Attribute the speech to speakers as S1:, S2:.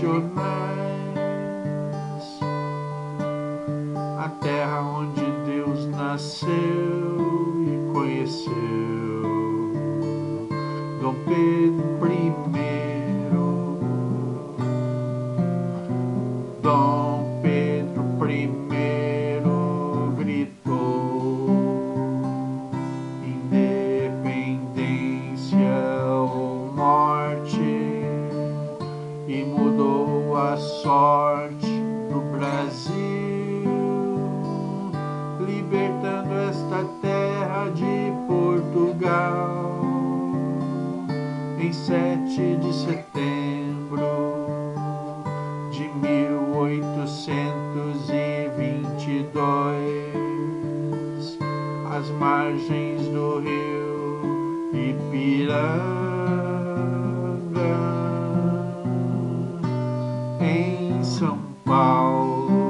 S1: nacionais, a terra onde Deus nasceu e conheceu Dom Pedro I. Dom Pedro I gritou independência ou morte e mudou a sorte do Brasil, libertando esta terra de Portugal em 7 de setembro de 1822, às margens do rio Ipiranga, em São Paulo.